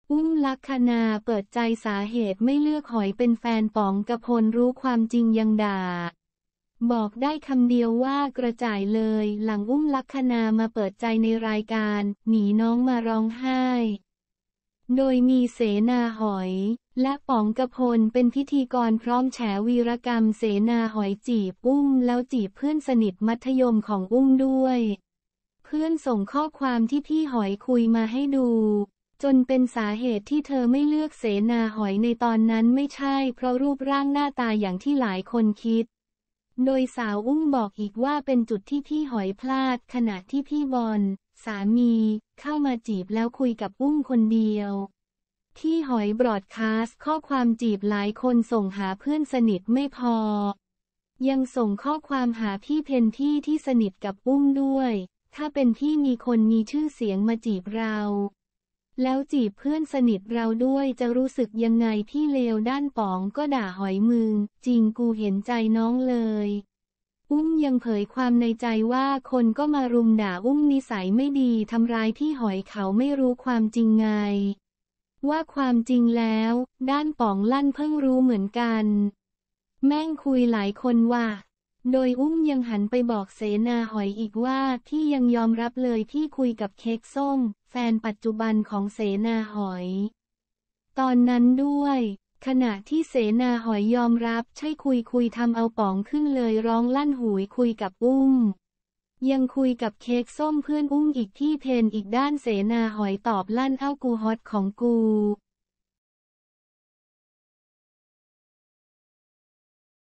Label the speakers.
Speaker 1: อุ้มลักษณาเปิดใจสาเหตุไม่เลือกหอยเป็นแฟนป๋องกพลรู้ความจริงยังด่าบอกได้คำเดียวว่ากระจ่ายเลยหลังอุ้มลักษณามาเปิดใจในรายการหนีน้องมาร้องไห้โดยมีเสนาหอยและป๋องกพลเป็นพิธีกรพร้อมแฉวีรกรรมเสนาหอยจีบอุ้มแล้วจีบเพื่อนสนิทมัธยมของอุ้มด้วยเพื่อนส่งข้อความที่พี่หอยคุยมาให้ดูจนเป็นสาเหตุที่เธอไม่เลือกเสนาหอยในตอนนั้นไม่ใช่เพราะรูปร่างหน้าตาอย่างที่หลายคนคิดโดยสาวอุ้มบอกอีกว่าเป็นจุดที่พี่หอยพลาดขณะที่พี่บอลสามีเข้ามาจีบแล้วคุยกับอุ้มคนเดียวที่หอยบรอดคาสต์ข้อความจีบหลายคนส่งหาเพื่อนสนิทไม่พอยังส่งข้อความหาพี่เพนที่สนิทกับอุ้มด้วยถ้าเป็นพี่มีคนมีชื่อเสียงมาจีบเราแล้วจีบเพื่อนสนิทเราด้วยจะรู้สึกยังไงพี่เลวด้านป๋องก็ด่าหอยมึงจริงกูเห็นใจน้องเลยอุ้มยังเผยความในใจว่าคนก็มารุมด่าอุ้มนิสัยไม่ดีทำร้ายพี่หอยเขาไม่รู้ความจริงไงว่าความจริงแล้วด้านป๋องลั่นเพิ่งรู้เหมือนกันแม่งคุยหลายคนว่ะโดยอุ้มยังหันไปบอกเสนาหอยอีกว่าพี่ยังยอมรับเลยพี่คุยกับเค้กส้มแฟนปัจจุบันของเสนาหอยตอนนั้นด้วยขณะที่เสนาหอยยอมรับใช่คุยทำเอาป๋องขึ้นเลยร้องลั่นหูยคุยกับอุ้มยังคุยกับเค้กส้มเพื่อนอุ้มอีกที่เพนอีกด้านเสนาหอยตอบลั่นเอ้ากูฮอตของกู